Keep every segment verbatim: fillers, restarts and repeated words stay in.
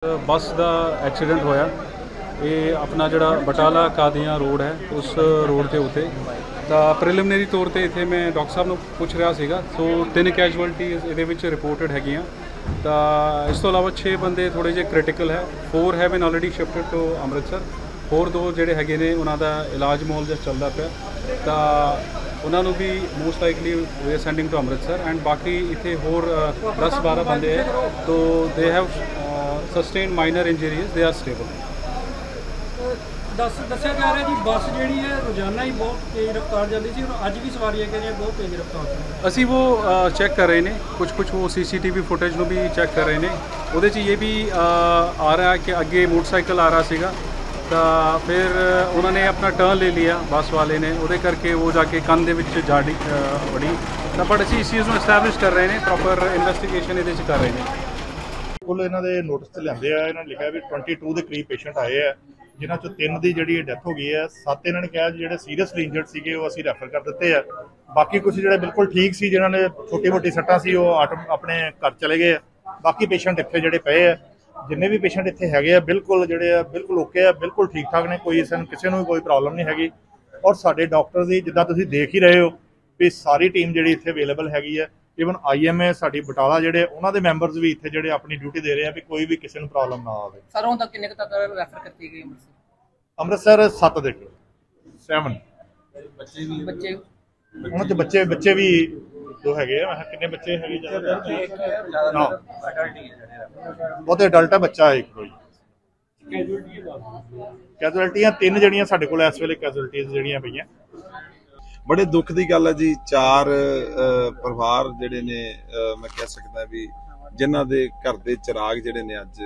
ਬੱਸ ਦਾ accident ਹੋਇਆ। ਇਹ ਆਪਣਾ ਜਿਹੜਾ ਬਟਾਲਾ ਕਾਦੀਆਂ ਰੋਡ ਹੈ ਉਸ ਰੋਡ ਦੇ ਉੱਤੇ ਤਾਂ ਪ੍ਰੀਲਿਮਿਨਰੀ ਤੌਰ ਤੇ ਇੱਥੇ ਮੈਂ ਡਾਕਟਰ ਸਾਹਿਬ ਨੂੰ ਪੁੱਛ ਰਿਹਾ ਸੀਗਾ। ਸੋ ਤਿੰਨ ਕੈਜੁਅਲਟੀਜ਼ ਇਹਦੇ ਵਿੱਚ ਰਿਪੋਰਟਡ ਹੈਗੀਆਂ ਤਾਂ ਇਸ ਤੋਂ ਇਲਾਵਾ ਛੇ ਬੰਦੇ ਥੋੜ੍ਹੇ ਜਿਹੇ ਕ੍ਰਿਟੀਕਲ ਹੈ। Four have been already shifted to Amritsar. ਹੋਰ ਦੋ ਜਿਹੜੇ ਹੈਗੇ ਨੇ ਉਹਨਾਂ ਦਾ ਇਲਾਜ ਮੌਲ ਜਿਹਾ ਚੱਲਦਾ ਪਿਆ ਤਾਂ ਉਹਨਾਂ ਨੂੰ ਵੀ most likely we are sending to Amritsar and ਬਾਕੀ ਇੱਥੇ ਹੋਰ ਦਸ ਬਾਰਾਂ ਬੰਦੇ ਹੈ ਤੋ they have sustain minor injuries, they are stable. ਦੱਸ ਦੱਸਿਆ ਜਾ ਰਿਹਾ ਜੀ ਬੱਸ ਜਿਹੜੀ ਹੈ ਰੋਜ਼ਾਨਾ ਹੀ ਬਹੁਤ ਤੇਜ਼ ਰਫ਼ਤਾਰ ਜਾਂਦੀ ਸੀ, ਅੱਜ ਵੀ ਸਵਾਰੀਆਂ ਕਹਿ ਰਹੀਆਂ ਬਹੁਤ ਤੇਜ਼ ਰਫ਼ਤਾਰ ਸੀ। ਅਸੀਂ ਉਹ ਚੈੱਕ ਕਰ ਰਹੇ ਨੇ, ਕੁਝ ਕੁਝ ਉਹ ਸੀ ਸੀ ਟੀ ਵੀ ਫੁਟੇਜ ਨੂੰ ਵੀ ਚੈੱਕ ਕਰ ਰਹੇ ਨੇ। ਉਹਦੇ 'ਚ ਇਹ ਵੀ ਆ ਰਿਹਾ ਕਿ ਅੱਗੇ ਮੋਟਰਸਾਈਕਲ ਆ ਰਿਹਾ ਸੀਗਾ ਤਾਂ ਫਿਰ ਉਹਨਾਂ ਨੇ ਆਪਣਾ ਟਰਨ ਲੈ ਲਿਆ ਬੱਸ ਵਾਲੇ ਨੇ, ਉਹਦੇ ਕਰਕੇ ਉਹ ਜਾ ਕੇ ਕੰਨ ਦੇ ਵਿੱਚ ਜਾੜੀ ਵੜੀ ਤਾਂ ਬਟ ਅਸੀਂ ਇਸ ਚੀਜ਼ ਨੂੰ ਐਸਟੈਬਲਿਸ਼ ਕਰ ਰਹੇ ਨੇ, ਪ੍ਰੋਪਰ ਇਨਵੈਸਟੀਗੇਸ਼ਨ ਇਹਦੇ 'ਚ ਕਰ ਰਹੇ ਨੇ। ਕੁੱਲ ਇਹਨਾਂ ਦੇ ਨੋਟਿਸ 'ਤੇ ਲਿਆਂਦੇ ਆ, ਇਹਨਾਂ ਨੇ ਲਿਖਿਆ ਵੀ ਬਾਈ ਦੇ ਕਰੀਬ ਪੇਸ਼ੈਂਟ ਆਏ ਆ ਜਿਨ੍ਹਾਂ ਚੋਂ ਤਿੰਨ ਦੀ ਜਿਹੜੀ ਡੈਥ ਹੋ ਗਈ ਹੈ। ਸੱਤ ਇਹਨਾਂ ਨੇ ਕਿਹਾ ਜਿਹੜੇ ਸੀਰੀਅਸਲੀ ਇੰਜਰਡ ਸੀਗੇ ਉਹ ਅਸੀਂ ਰੈਫਰ ਕਰ ਦਿੱਤੇ ਆ। ਬਾਕੀ ਕੁਝ ਜਿਹੜੇ ਬਿਲਕੁਲ ਠੀਕ ਸੀ, ਜਿਨ੍ਹਾਂ ਨੇ ਛੋਟੀ ਮੋਟੀ ਸੱਟਾਂ ਸੀ, ਉਹ ਆਪਣੇ ਘਰ ਚਲੇ ਗਏ ਆ। ਬਾਕੀ ਪੇਸ਼ੈਂਟ ਇੱਥੇ ਜਿਹੜੇ ਪਏ ਆ, ਜਿੰਨੇ ਵੀ ਪੇਸ਼ੈਂਟ ਇੱਥੇ ਹੈਗੇ ਆ ਬਿਲਕੁਲ ਜਿਹੜੇ ਆ ਬਿਲਕੁਲ ਓਕੇ ਆ, ਬਿਲਕੁਲ ਠੀਕ ਠਾਕ ਨੇ, ਕੋਈ ਸਾਨੂੰ ਕਿਸੇ ਨੂੰ ਵੀ ਕੋਈ ਪ੍ਰੋਬਲਮ ਨਹੀਂ ਹੈਗੀ। ਔਰ ਸਾਡੇ ਡਾਕਟਰ ਦੀ ਜਿੱਦਾਂ ਤੁਸੀਂ ਦੇਖ ਹੀ ਰਹੇ ਹੋ ਵੀ ਸਾਰੀ ਟੀਮ ਜਿਹੜੀ ਇੱਥੇ ਅਵੇਲੇਬਲ ਹੈਗੀ ਆ। ਈਵਨ ਆਈ ਐਮ ਏ ਸਾਡੀ ਬਟਾਲਾ ਜਿਹੜੇ ਉਹਨਾਂ ਦੇ ਮੈਂਬਰਸ ਵੀ ਇੱਥੇ ਜਿਹੜੇ ਆਪਣੀ ਡਿਊਟੀ ਦੇ ਰਹੇ ਆ ਵੀ ਕੋਈ ਵੀ ਕਿਸੇ ਨੂੰ ਪ੍ਰੋਬਲਮ ਨਾ ਆਵੇ। ਸਰ ਹੁਣ ਤੱਕ ਕਿੰਨੇ ਕੁ ਤੱਕ ਰੈਫਰ ਕੀਤੀ ਗਈ ਅੰਮ੍ਰਿਤਸਰ? ਅੰਮ੍ਰਿਤਸਰ ਸੱਤ ਦੇ ਸੈਵਨ ਬੱਚੇ ਵੀ ਬੱਚੇ ਉਹਨਾਂ ਚ ਬੱਚੇ ਬੱਚੇ ਵੀ ਦੋ ਹੈਗੇ ਆ। ਮੈਂ ਕਿੰਨੇ ਬੱਚੇ ਹੈਗੇ ਜ਼ਿਆਦਾ ਬਹੁਤੇ ਅਡਲਟ ਆ, ਬੱਚਾ ਇੱਕ ਕੋਈ। ਕੈਜੁਅਲਟੀਆਂ ਤਿੰਨ ਜਿਹੜੀਆਂ ਸਾਡੇ ਕੋਲ ਇਸ ਵੇਲੇ ਕੈਜੁਅਲਟੀਆਂ ਜਿਹੜੀਆਂ ਪਈਆਂ। ਬੜੇ ਦੁੱਖ ਦੀ ਗੱਲ ਹੈ ਜੀ। ਚਾਰ ਪਰਿਵਾਰ ਜਿਹੜੇ ਨੇ ਮੈਂ ਕਹਿ ਸਕਦਾ ਵੀ ਜਿਨ੍ਹਾਂ ਦੇ ਘਰ ਦੇ ਚਿਰਾਗ ਜਿਹੜੇ ਨੇ ਅੱਜ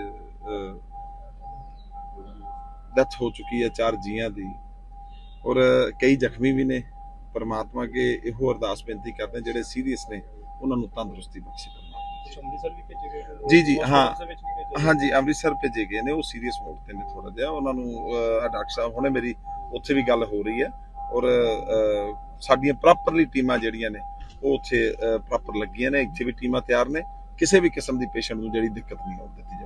ਡੈਥ ਹੋ ਚੁੱਕੀ ਹੈ ਚਾਰ ਜੀਆਂ ਦੀ, ਔਰ ਕਈ ਜ਼ਖਮੀ ਵੀ ਨੇ। ਪਰਮਾਤਮਾ ਅੱਗੇ ਇਹੋ ਅਰਦਾਸ ਬੇਨਤੀ ਕਰਦੇ ਜਿਹੜੇ ਸੀਰੀਅਸ ਨੇ ਉਹਨਾਂ ਨੂੰ ਤੰਦਰੁਸਤੀ ਬਖਸ਼ੇ। ਜੀ ਜੀ ਹਾਂ ਹਾਂਜੀ ਅੰਮ੍ਰਿਤਸਰ ਭੇਜੇ ਗਏ ਨੇ, ਉਹ ਸੀਰੀਅਸ ਮੋਡ ਤੇ ਨੇ ਥੋੜਾ ਜਿਹਾ। ਉਹਨਾਂ ਨੂੰ ਡਾਕਟਰ ਸਾਹਿਬ ਹੁਣੇ ਮੇਰੀ ਉੱਥੇ ਵੀ ਗੱਲ ਹੋ ਰਹੀ ਹੈ ਔਰ ਸਾਡੀਆਂ ਪ੍ਰੋਪਰਲੀ ਟੀਮਾਂ ਜਿਹੜੀਆਂ ਨੇ ਉਹ ਉੱਥੇ ਪ੍ਰੋਪਰ ਲੱਗੀਆਂ ਨੇ। ਇੱਥੇ ਵੀ ਟੀਮਾਂ ਤਿਆਰ ਨੇ, ਕਿਸੇ ਵੀ ਕਿਸਮ ਦੀ ਪੇਸ਼ੈਂਟ ਨੂੰ ਜਿਹੜੀ ਦਿੱਕਤ ਨਹੀਂ ਆਉਣ ਦਿੱਤੀ।